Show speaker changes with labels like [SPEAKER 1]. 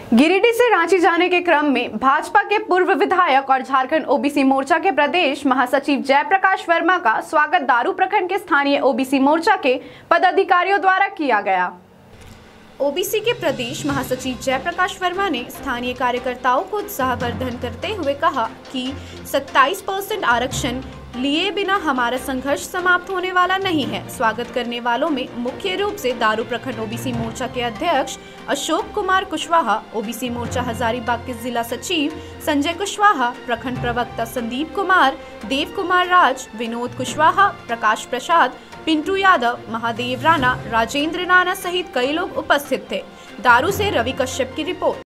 [SPEAKER 1] गिरिडीह से रांची जाने के क्रम में भाजपा के पूर्व विधायक और झारखंड ओबीसी मोर्चा के प्रदेश महासचिव जय प्रकाश वर्मा का स्वागत दारू प्रखंड के स्थानीय ओबीसी मोर्चा के पदाधिकारियों द्वारा किया गया। ओबीसी के प्रदेश महासचिव जय प्रकाश वर्मा ने स्थानीय कार्यकर्ताओं को उत्साहवर्धन करते हुए कहा कि 27% आरक्षण लिए बिना हमारा संघर्ष समाप्त होने वाला नहीं है। स्वागत करने वालों में मुख्य रूप से दारू प्रखंड ओबीसी मोर्चा के अध्यक्ष अशोक कुमार कुशवाहा, ओबीसी मोर्चा हजारीबाग के जिला सचिव संजय कुशवाहा, प्रखंड प्रवक्ता संदीप कुमार, देव कुमार राज, विनोद कुशवाहा, प्रकाश प्रसाद, पिंटू यादव, महादेव राणा, राजेंद्र राणा सहित कई लोग उपस्थित थे। दारू से रवि कश्यप की रिपोर्ट।